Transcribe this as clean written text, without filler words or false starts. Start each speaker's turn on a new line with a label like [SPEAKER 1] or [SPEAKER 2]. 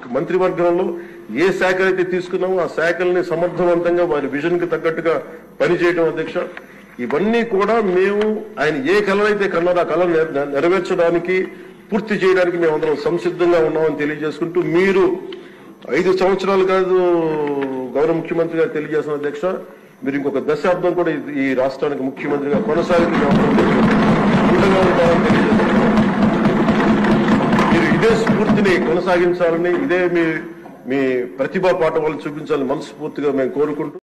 [SPEAKER 1] మంత్రివర్గంలో ఏ శాఖలు అయితే తీసుకున్నామో ఆ శాఖల్ని సమర్థవంతంగా వారి విజన్ కి తగ్గట్టుగా పనిచేయడం అధ్యక్ష. ఇవన్నీ కూడా మేము ఆయన ఏ కళనైతే కన్నారో ఆ కళను నెరవేర్చడానికి పూర్తి చేయడానికి మేమందరం సంసిద్ధంగా ఉన్నామని తెలియజేసుకుంటూ, మీరు 5 సంవత్సరాలు కాదు గౌరవ ముఖ్యమంత్రి గారు తెలియజేస్తున్న అధ్యక్ష, మీరు ఇంకొక దశాబ్దం కూడా ఈ రాష్ట్రానికి ముఖ్యమంత్రిగా కొనసాగి ఉండగా ఉంటారని తెలియజేస్తున్నారు. మీరు ఇదే స్ఫూర్తిని కొనసాగించాలని, ఇదే మీ ప్రతిభా పాఠవాలను చూపించాలని మనస్ఫూర్తిగా మేము కోరుకుంటూ